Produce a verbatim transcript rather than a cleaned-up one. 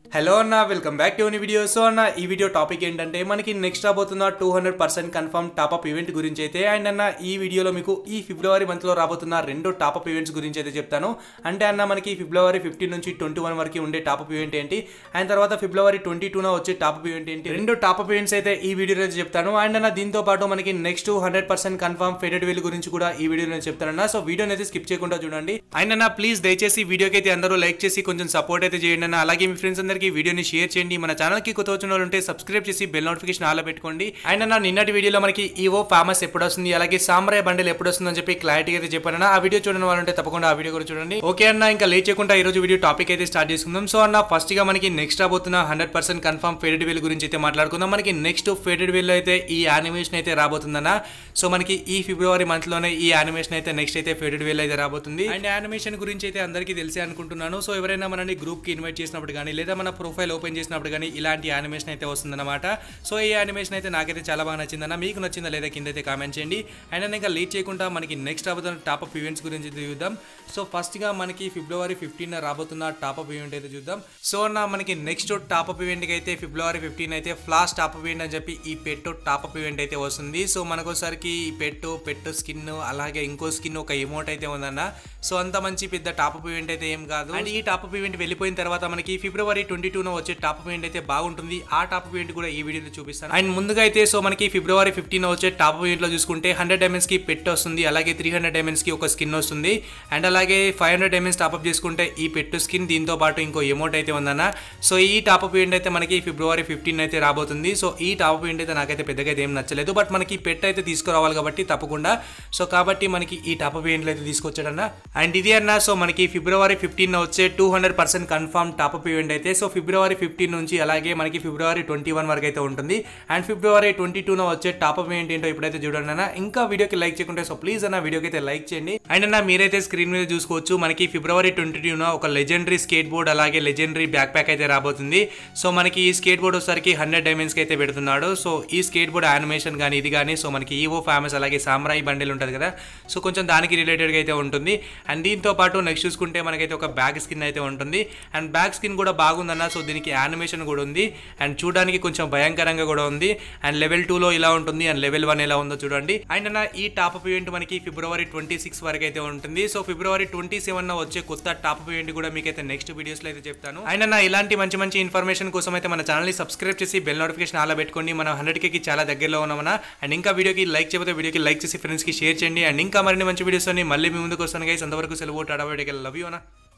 Hello అన్న welcome back to new video. So అన్న ఈ వీడియో టాపిక్ ఏంటంటే మనకి నెక్స్ట్ రాబోతున్న two hundred percent confirm top up event గురించి అయితే. అండ్ అన్న ఈ వీడియోలో మీకు ఈ ఫిబ్రవరి మంత్లో రాబోతున్న రెండు టాప్అప్ ఈవెంట్స్ గురించి అయితే చెప్తాను. అంటే అన్న మనకి ఫిబ్రవరి ఫిఫ్టీన్ నుంచి ట్వంటీ వన్ వరకు ఉండే టాప్అప్ ఈవెంట్ ఏంటి, అండ్ తర్వాత ఫిబ్రవరి ట్వంటీ టూన వచ్చే టాప్అప్ ఈవెంట్ ఏంటి, రెండు టాప్అప్ ఈవెంట్స్ అయితే ఈ వీడియోలో చెప్తాను. అండ్ అన్న దీంతో పాటు మనకి next hundred percent confirm faded wheel గురించి కూడా ఈ వీడియోలో చెప్తానన్న. సో వీడియోని అయితే స్కిప్ చేయకుండా చూడండి. అండ్ అన్న ప్లీజ్ దయచేసి వీడియోకి అయితే అందరూ లైక్ చేసి కొంచెం సపోర్ట్ అయితే చేయండి అన్న. అలాగే మీ ఫ్రెండ్స్ అందరికీ వీడియోని షేర్ చేయండి. మన ఛానల్ కి కొత్త వచ్చిన వాళ్ళు ఉంటే సబ్స్క్రైబ్ చేసి బెల్ నోటిఫికేషన్ ఆల్ పెట్టుకోండి. అండ్ అన్న నిన్నటి వీడియోలో మనకి ఈవో ఫేమస్ ఎప్పుడు వస్తుంది, అలాగే సామ్రాయ్ బండిల్ ఎప్పుడు వస్తుంది అని చెప్పి క్లారిటీ అయితే చెప్పాను. ఆ వీడియో చూడని వాళ్ళు ఉంటే తప్పకుండా ఆ వీడియో కూడా చూడండి. ఓకే అన్న, ఇంకా లేట్ చేయకుండా ఈ రోజు వీడియో టాపిక్ అయితే స్టార్ట్ చేసుకుందాం. సో అన్న ఫస్ట్ గా మనకి నెక్స్ట్ రాబోతున్న hundred percent confirm faded wheel గురించి అయితే మాట్లాడుకుందాం. మనకి నెక్స్ట్ ఫెడెడ్ వీల్ అయితే ఈ యానిమేషన్ అయితే రాబోతుందన్న. సో మనకి ఈ ఫిబ్రవరి మంత్ లోనే ఈ యానిమేషన్ అయితే నెక్స్ట్ అయితే ఫెడెడ్ వీల్ అయితే రాబోతుంది. అండ్ యానిమేషన్ గురించి అయితే అందరికీ తెలిసే అనుకుంటున్నాను. సో ఎవరైనా మనని గ్రూప్ కి ఇన్వైట్ చేసినప్పుడు కానీ లేదా మన ప్రొఫైల్ ఓపెన్ చేసినప్పుడు కానీ ఇలాంటి యానిమేషన్ అయితే వస్తుందన్నమాట. సో ఈ యానిమేషన్ అయితే నాకైతే చాలా బాగా నచ్చిందన్న. మీకు నచ్చిందా లేదా కింద అయితే కామెంట్ చేయండి. అండ్ ఇంకా లేట్ చేయకుండా మనకి నెక్స్ట్ రాబోతున్న టాప్అప్ ఈవెంట్స్ గురించి చూద్దాం. సో ఫస్ట్ గా మనకి ఫిబ్రవరి ఫిఫ్టీన్ రాబోతున్న టాప్అప్ ఈవెంట్ అయితే చూద్దాం. సో అన్న మనకి నెక్స్ట్ టాప్అప్ ఈవెంట్ కి అయితే ఫిబ్రవరి ఫిఫ్టీన్ అయితే ఫ్లాష్ టాప్అప్ ఈవెంట్ అని చెప్పి ఈ పెట్టో టాప్అప్ ఈవెంట్ అయితే వస్తుంది. సో మనకోసారికి ఈ పెట్టో పెట్టో స్కిన్ అలాగే ఇంకో స్కిన్ ఒక ఎమోట్ అయితే ఉందన్న. సో అంత మంచి పెద్ద టాప్అప్ ఈవెంట్ అయితే ఏం కాదు. అండ్ ఈ టాప్అప్ ఈవెంట్ వెళ్ళిపోయిన తర్వాత మనకి ఫిబ్రవరి ట్వంటీ టూ వచ్చే టాప్అప్ ఈవెంట్ అయితే బాగుంటుంది. ఆ టాప్అప్ ఈవెంట్ కూడా ఈ వీడియోలో చూపిస్తాను. అండ్ ముందుగా అయితే సో మనకి ఫిబ్రవరి ఫిఫ్టీన్ వచ్చే టాప్అప్ ఈవెంట్ లో చూసుకుంటే హండ్రెడ్ డైమండ్స్ కి పెట్ వస్తుంది, అలాగే త్రీ హండ్రెడ్ డైమండ్స్ కి ఒక స్కిన్ వస్తుంది. అండ్ అలాగే ఫైవ్ హండ్రెడ్ డైమండ్స్ టాప్అప్ చేసుకుంటే ఈ పెట్టు స్కిన్, దీంతో పాటు ఇంకో ఎమోట్ అయితే ఉందన్న. సో ఈ టాప్అప్ ఈవెంట్ అయితే మనకి ఫిబ్రవరి ఫిఫ్టీన్ అయితే రాబోతుంది. సో ఈ టాప్అప్ ఈవెంట్ అయితే నాకైతే పెద్దగా అయితే ఏం నచ్చలేదు, బట్ మనకి పెట్ అయితే తీసుకురావాలి కాబట్టి తప్పకుండా. సో కాబట్టి మనకి ఈ టాప్అప్ ఈవెంట్లు అయితే తీసుకొచ్చాడన్న. అండ్ ఇది అన్న సో మనకి ఫిబ్రవరి ఫిఫ్టీన్ వచ్చే two hundred percent confirm top up event అయితే. సో ఫిబ్రవరి ఫిఫ్టీన్ నుంచి అలాగే మనకి ఫిబ్రవరి ట్వంటీ వన్ వరకు అయితే ఉంటుంది. అండ్ ఫిబ్రవరి ట్వంటీ టూ వచ్చే టాప్అప్ ఈవెంట్ ఏంటో ఇప్పుడైతే చూడండి అన్న. ఇంకా వీడియోకి లైక్ చేయకుంటే సో ప్లీజ్ అన్న వీడియోకి అయితే లైక్ చేయండి. అండ్ అన్న మీరైతే స్క్రీన్ మీద చూసుకోవచ్చు మనకి ఫిబ్రవరి ట్వంటీ టూ ఒక లెజెండరీ స్కేట్ బోర్డ్ అలాగే లెజెండరీ బ్యాక్ ప్యాక్ అయితే రాబోతుంది. సో మనకి ఈ స్కేట్ బోర్డ్ వచ్చేసరికి హండ్రెడ్ డైమండ్స్ కి అయితే పెడుతున్నాడు. సో ఈ స్కేట్ బోర్డ్ యానిమేషన్ కానీ ఇది కానీ సో మనకి ఈవో ఫేమస్ అలాగే సామ్రాయ్ బండిల్ ఉంటుంది కదా, సో కొంచెం దానికి రిలేటెడ్ గా అయితే ఉంటుంది. అండ్ దీంతో పాటు నెక్స్ట్ చూసుకుంటే మనకైతే ఒక బ్యాక్ స్కిన్ అయితే ఉంటుంది. అండ్ బ్యాక్ స్కిన్ కూడా బాగుందన్న. సో దీనికి యానిమేషన్ కూడా ఉంది అండ్ చూడడానికి కొంచెం భయంకరంగా కూడా ఉంది. అండ్ లెవెల్ టూ లో ఇలా ఉంటుంది అండ్ లెవెల్ వన్ ఎలా ఉందో చూడండి. అండ్ అన్న ఈ టాప్అప్ ఈవెంట్ మనకి ఫిబ్రవరి ట్వంటీ సిక్స్ వరకు అయితే ఉంటుంది. సో ఫిబ్రవరి ట్వంటీ సెవెన్ వచ్చే కొత్త టాప్అప్ ఈవెంట్ కూడా మీకైతే నెక్స్ట్ వీడియోస్ లో అయితే చెప్తాను. అండ్ అన్న ఇలాంటి మంచి మంచి ఇన్ఫర్మేషన్ కోసం అయితే మన ఛానల్ ని సబ్స్క్రైబ్ చేసి బెల్ నోటిఫికేషన్ అలా పెట్టుకోండి. మనం హండ్రెడ్ కి చాలా దగ్గరలో ఉన్నామన్నా. అండ్ ఇంకా వీడియోకి లైక్ చేయకపోతే వీడియోకి లైక్ చేసి ఫ్రెండ్స్ కి షేర్ చేయండి. అండ్ ఇంకా మరిన్ని మంచి వీడియోస్ అన్ని మళ్ళీ మీ ముందుకు వస్తాను గైస్. అంతవరకు సెలవు. Tata bye take care. Love you అన్న.